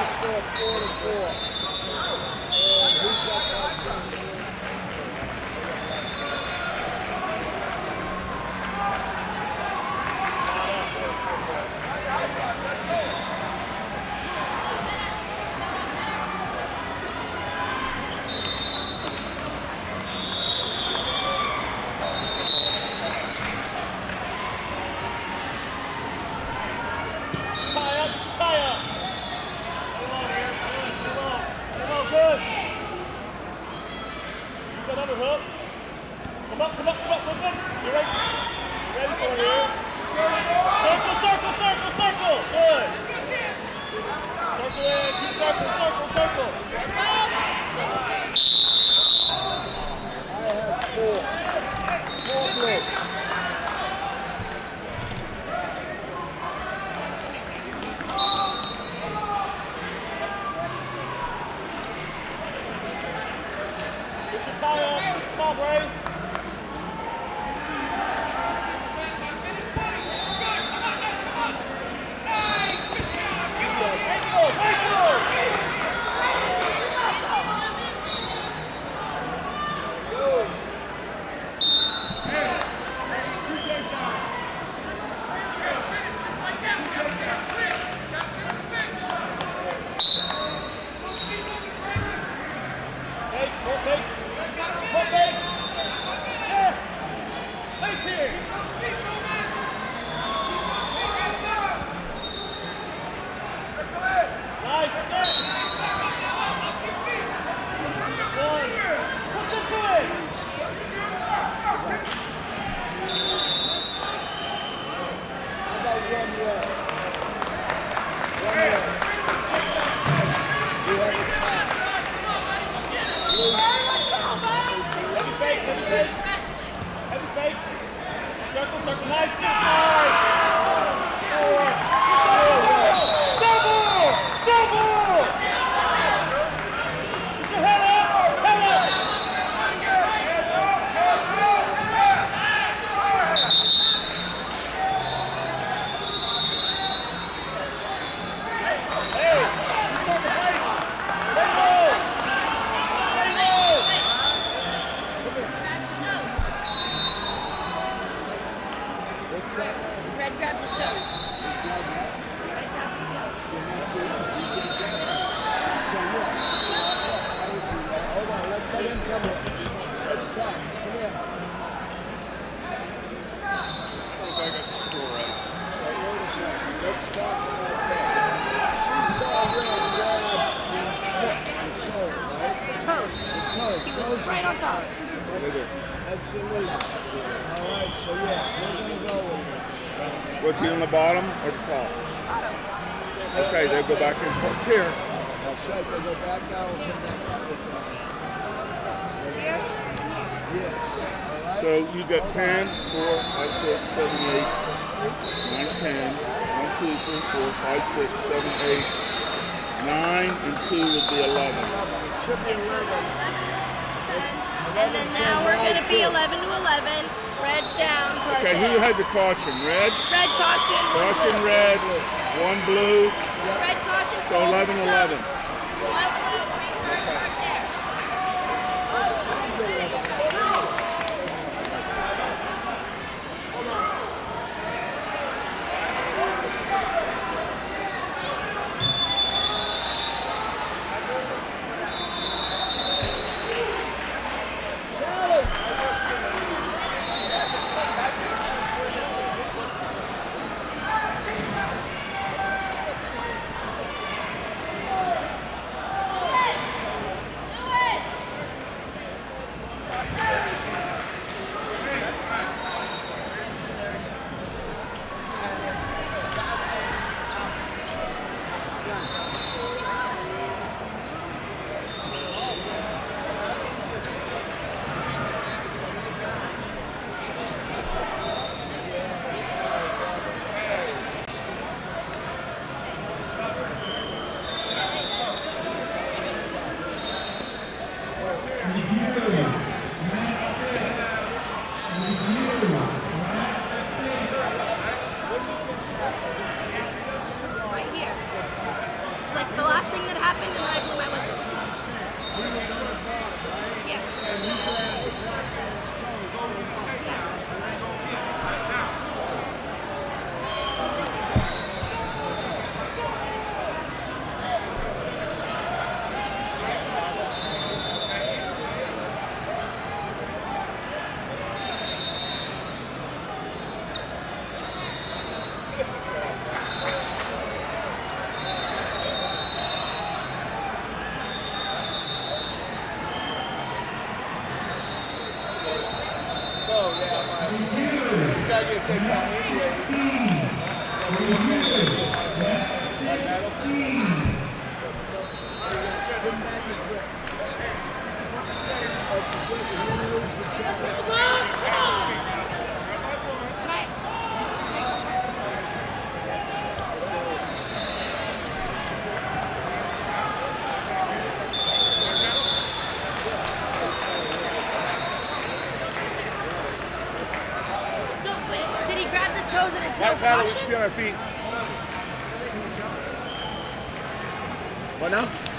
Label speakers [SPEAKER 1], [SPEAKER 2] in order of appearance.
[SPEAKER 1] score 4-4. And who's got that team?
[SPEAKER 2] Red grabbed his toes. Red grabbed his toes.
[SPEAKER 1] Hold on, let him come in. Let's talk. Come here.
[SPEAKER 3] I got the score right.
[SPEAKER 1] Wait a second. Let's talk about that. She saw Red grab the sole, right?
[SPEAKER 2] The toes.
[SPEAKER 1] The toes.
[SPEAKER 2] He was right on top.
[SPEAKER 1] That's illegal. All right, so yes, we're going to go with it.
[SPEAKER 3] Was he on the bottom or the top?
[SPEAKER 2] Bottom.
[SPEAKER 3] Okay, they'll go back and park here.
[SPEAKER 1] Okay, they go back now and come back up with that.
[SPEAKER 2] Here?
[SPEAKER 1] Yes. All right.
[SPEAKER 3] So you got 10, 4, 5, 6, 7, 8, 9, 10, 1, 2, 3, 4, 5, 6, 7, 8, 9, and 2 would be 11.
[SPEAKER 1] It should be 11.
[SPEAKER 2] And then now we're going to be 11 to 11. Red's down.
[SPEAKER 3] Okay, who had the caution? Red?
[SPEAKER 2] Red caution.
[SPEAKER 3] Caution
[SPEAKER 2] Blue.
[SPEAKER 3] red, 1 blue.
[SPEAKER 2] Red caution.
[SPEAKER 3] So 11, 11.
[SPEAKER 2] 1 blue. Freeze first right there. Like the last thing happened, and then I blew my whistle.
[SPEAKER 1] I'm saying, he was on the bottom, right?
[SPEAKER 2] Yes.
[SPEAKER 1] And you grabbed the black man's toes going up.
[SPEAKER 2] Yes.
[SPEAKER 4] Oh, yeah, you gotta get taken out anyways.
[SPEAKER 1] Give him back his grip. It's a good, you're going to lose the check.
[SPEAKER 2] Can I? So, wait, did he grab the toes and it's no
[SPEAKER 4] Right paddle, we
[SPEAKER 2] caution?
[SPEAKER 4] should be on our feet. What now?